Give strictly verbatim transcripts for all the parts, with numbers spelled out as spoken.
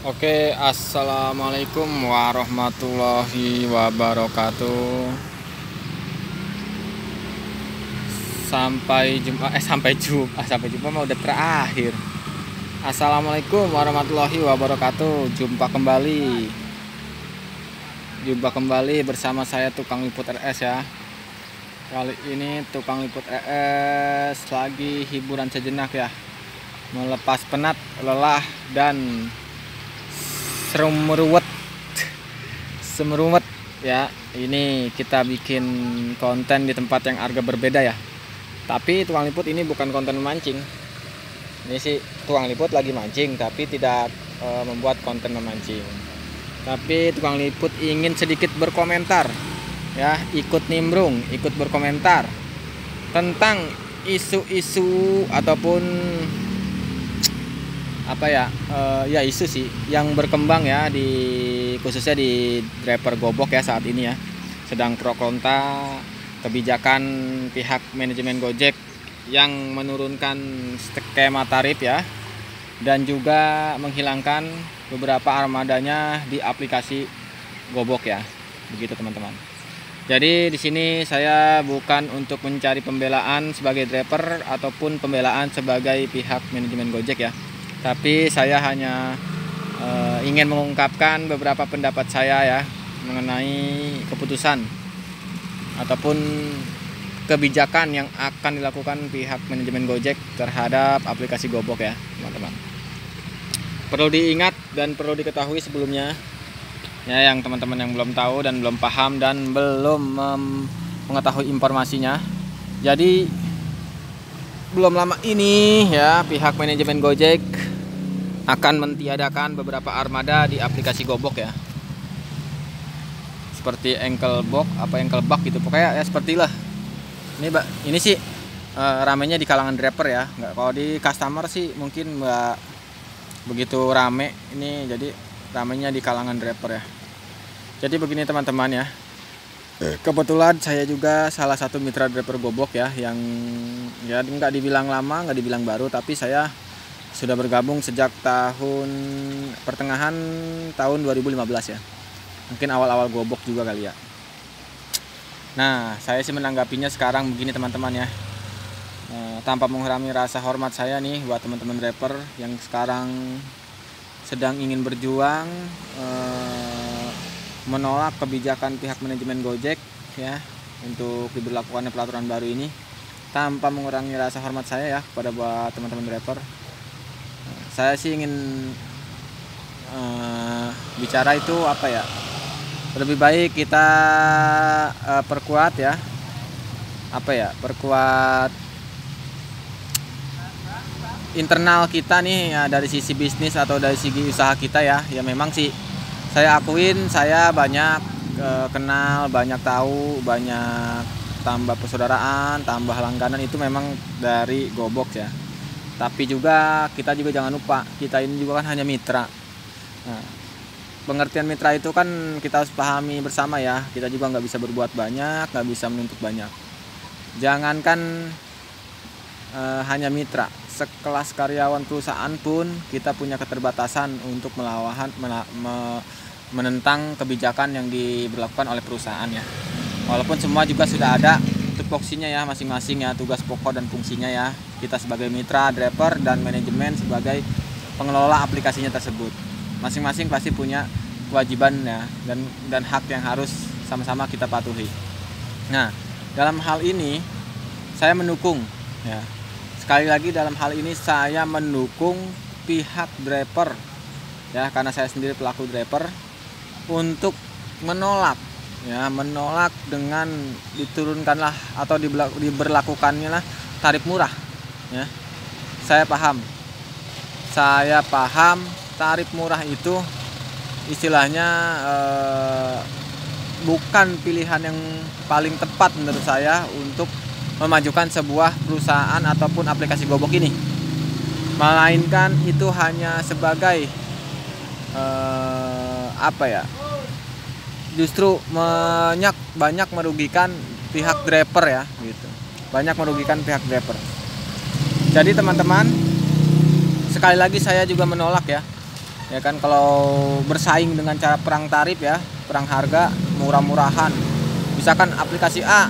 Oke, assalamualaikum warahmatullahi wabarakatuh. Sampai jumpa, eh sampai jumpa, sampai jumpa mah udah terakhir. Assalamualaikum warahmatullahi wabarakatuh. Jumpa kembali, jumpa kembali bersama saya Tukang Liput R S ya. Kali ini Tukang Liput R S lagi hiburan sejenak ya, melepas penat, lelah dan semeruwet semeruwet ya. Ini kita bikin konten di tempat yang agak berbeda ya, tapi Tukang Liput ini bukan konten memancing. Ini sih Tukang Liput lagi mancing tapi tidak e, membuat konten memancing, tapi Tukang Liput ingin sedikit berkomentar ya, ikut nimbrung, ikut berkomentar tentang isu-isu ataupun apa ya, uh, ya isu sih yang berkembang ya, di khususnya di driver gobok ya saat ini ya, sedang pro kontra kebijakan pihak manajemen Gojek yang menurunkan skema tarif ya, dan juga menghilangkan beberapa armadanya di aplikasi gobok ya, begitu teman-teman. Jadi di sini saya bukan untuk mencari pembelaan sebagai driver ataupun pembelaan sebagai pihak manajemen Gojek ya, tapi saya hanya e, ingin mengungkapkan beberapa pendapat saya ya mengenai keputusan ataupun kebijakan yang akan dilakukan pihak manajemen Gojek terhadap aplikasi gobok ya teman-teman. Perlu diingat dan perlu diketahui sebelumnya ya, yang teman-teman yang belum tahu dan belum paham dan belum um, mengetahui informasinya. Jadi belum lama ini ya, pihak manajemen Gojek akan mentiadakan beberapa armada di aplikasi gobok ya, seperti ankle box apa ankle bug gitu, pokoknya ya seperti lah. Ini ini sih e, ramenya di kalangan driver ya, nggak kalau di customer sih mungkin nggak begitu rame ini, jadi ramenya di kalangan driver ya. Jadi begini teman-teman ya, kebetulan saya juga salah satu mitra driver gobok ya, yang ya nggak dibilang lama, nggak dibilang baru, tapi saya sudah bergabung sejak tahun pertengahan tahun dua ribu lima belas ya, mungkin awal-awal gobok juga kali ya. Nah, saya sih menanggapinya sekarang begini teman-teman ya, e, tanpa mengurangi rasa hormat saya nih buat teman-teman driver yang sekarang sedang ingin berjuang e, menolak kebijakan pihak manajemen Gojek ya untuk diberlakukannya peraturan baru ini. Tanpa mengurangi rasa hormat saya ya kepada buat teman-teman driver, saya sih ingin uh, bicara itu apa ya, lebih baik kita uh, perkuat ya, apa ya, perkuat internal kita nih ya, dari sisi bisnis atau dari segi usaha kita ya. Ya memang sih saya akuin saya banyak uh, kenal, banyak tahu, banyak tambah persaudaraan, tambah langganan itu memang dari gobok ya. Tapi juga kita juga jangan lupa, kita ini juga kan hanya mitra. Nah, pengertian mitra itu kan kita harus pahami bersama ya. Kita juga nggak bisa berbuat banyak, nggak bisa menuntut banyak. Jangankan e, hanya mitra, sekelas karyawan perusahaan pun kita punya keterbatasan untuk melawan, mena, me, menentang kebijakan yang diberlakukan oleh perusahaan ya. Walaupun semua juga sudah ada tupoksinya ya, masing-masing ya, tugas pokok dan fungsinya ya. Kita sebagai mitra, driver, dan manajemen sebagai pengelola aplikasinya tersebut, masing-masing pasti punya kewajiban ya, dan dan hak yang harus sama-sama kita patuhi. Nah, dalam hal ini saya mendukung ya, sekali lagi dalam hal ini saya mendukung pihak driver ya, karena saya sendiri pelaku driver, untuk menolak ya, menolak dengan diturunkanlah atau diberlakukannya lah tarif murah ya. Saya paham, saya paham tarif murah itu istilahnya eh, bukan pilihan yang paling tepat menurut saya untuk memajukan sebuah perusahaan ataupun aplikasi gobok ini, melainkan itu hanya sebagai eh, apa ya, justru banyak banyak merugikan pihak driver ya gitu, banyak merugikan pihak driver. Jadi teman-teman, sekali lagi saya juga menolak ya Ya kan, kalau bersaing dengan cara perang tarif ya, perang harga, murah-murahan. Misalkan aplikasi A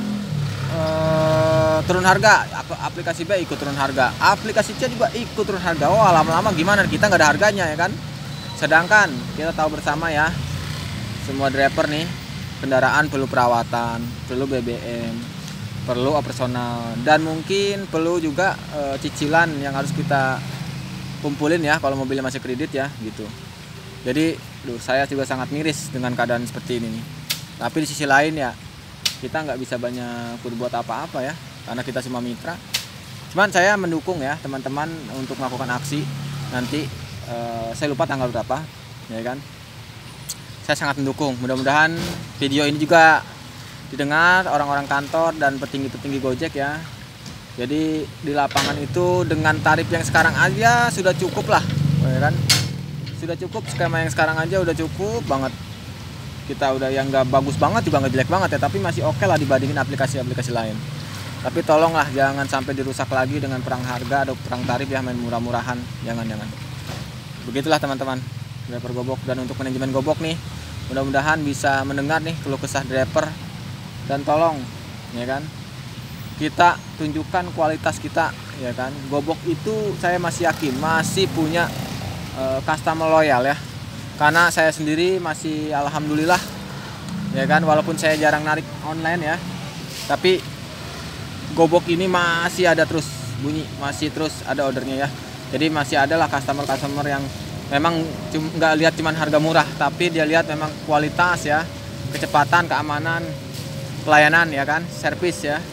eh, turun harga, aplikasi B ikut turun harga, aplikasi C juga ikut turun harga. Wah, lama-lama gimana, kita nggak ada harganya ya kan. Sedangkan kita tahu bersama ya, semua driver nih, kendaraan perlu perawatan, perlu B B M, perlu operasional, dan mungkin perlu juga e, cicilan yang harus kita kumpulin ya kalau mobilnya masih kredit ya gitu. Jadi duh, saya juga sangat miris dengan keadaan seperti ini nih. Tapi di sisi lain ya, kita nggak bisa banyak berbuat apa-apa ya, karena kita semua mitra. Cuman saya mendukung ya teman-teman untuk melakukan aksi nanti. e, saya lupa tanggal berapa ya kan. Saya sangat mendukung. Mudah-mudahan video ini juga didengar orang-orang kantor dan petinggi-petinggi Gojek ya. Jadi di lapangan itu dengan tarif yang sekarang aja sudah cukup lah, ya kan? Sudah cukup, skema yang sekarang aja udah cukup banget. Kita udah yang nggak bagus banget juga nggak jelek banget ya, tapi masih oke lah dibandingin aplikasi-aplikasi lain. Tapi tolonglah jangan sampai dirusak lagi dengan perang harga atau perang tarif ya, main murah-murahan, jangan-jangan. Begitulah teman-teman, driver Gobok. Dan untuk manajemen Gobok nih, mudah-mudahan bisa mendengar nih keluh kesah driver, dan tolong ya kan, kita tunjukkan kualitas kita ya kan. Gobok itu saya masih yakin masih punya e, customer loyal ya, karena saya sendiri masih alhamdulillah ya kan, walaupun saya jarang narik online ya, tapi Gobok ini masih ada terus bunyi, masih terus ada ordernya ya. Jadi masih ada lah customer-customer yang memang nggak lihat cuman harga murah, tapi dia lihat memang kualitas ya, kecepatan, keamanan, pelayanan ya kan, servis ya,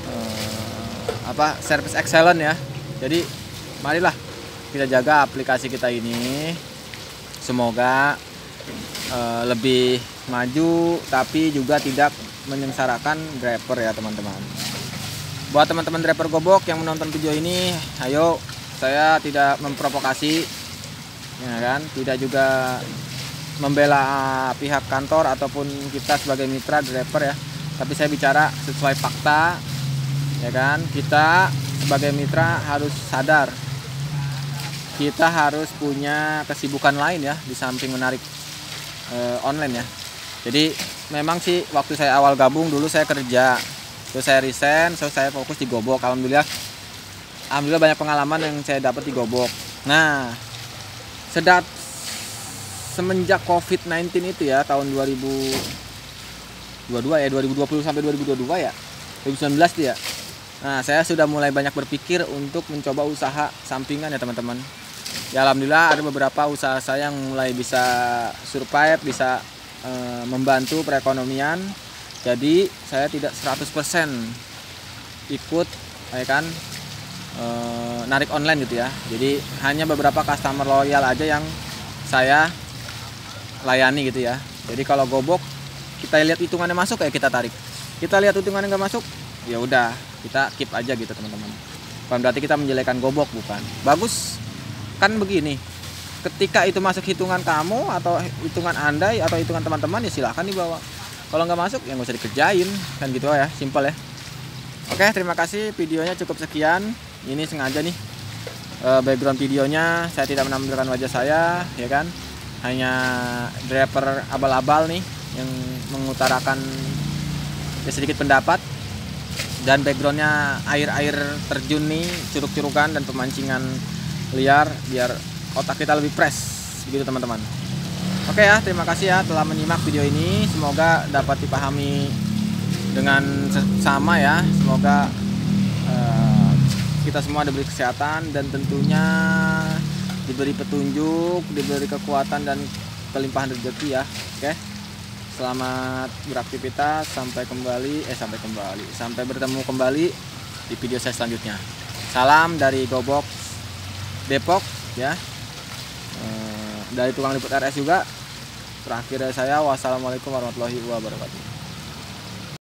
apa service excellent ya. Jadi marilah kita jaga aplikasi kita ini, semoga uh, lebih maju tapi juga tidak menyengsarakan driver ya teman-teman. Buat teman-teman driver Gobok yang menonton video ini, ayo, saya tidak memprovokasi ya kan, tidak juga membela pihak kantor ataupun kita sebagai mitra driver ya, tapi saya bicara sesuai fakta ya kan. Kita sebagai mitra harus sadar, kita harus punya kesibukan lain ya di samping menarik e, online ya. Jadi memang sih waktu saya awal gabung dulu saya kerja, terus saya resign, terus saya fokus di Gobok. Alhamdulillah, alhamdulillah banyak pengalaman yang saya dapat di Gobok. Nah, sedap semenjak covid sembilan belas itu ya, tahun dua ribu dua puluh dua ya, dua ribu dua puluh sampai dua ribu dua puluh dua ya, dua ribu sembilan belas tuh ya. Nah, saya sudah mulai banyak berpikir untuk mencoba usaha sampingan ya teman-teman. Ya alhamdulillah ada beberapa usaha saya yang mulai bisa survive, bisa e, membantu perekonomian. Jadi saya tidak seratus persen ikut ya kan, e, narik online gitu ya. Jadi hanya beberapa customer loyal aja yang saya layani gitu ya. Jadi kalau Gobok kita lihat hitungannya masuk ya kita tarik. Kita lihat hitungannya nggak masuk, ya udah kita keep aja gitu teman-teman. Bukan berarti kita menjelekkan Gobok, bukan. Bagus kan begini, ketika itu masuk hitungan kamu atau hitungan Anda atau hitungan teman-teman ya silahkan dibawa. Kalau nggak masuk ya nggak usah dikerjain, kan gitu ya, simpel ya. Oke, terima kasih, videonya cukup sekian. Ini sengaja nih background videonya saya tidak menampilkan wajah saya ya kan, hanya driver abal-abal nih yang mengutarakan ya sedikit pendapat, dan backgroundnya air-air terjun nih, curug-curugan dan pemancingan liar biar otak kita lebih fresh begitu teman-teman. Oke ya, terima kasih ya telah menyimak video ini, semoga dapat dipahami dengan sama ya. Semoga uh, kita semua diberi kesehatan dan tentunya diberi petunjuk, diberi kekuatan dan kelimpahan rezeki ya. Oke, selamat beraktivitas, sampai kembali eh sampai kembali sampai bertemu kembali di video saya selanjutnya. Salam dari Gobok Depok ya, e, dari tukang liput R S juga. Terakhir dari saya, wassalamualaikum warahmatullahi wabarakatuh.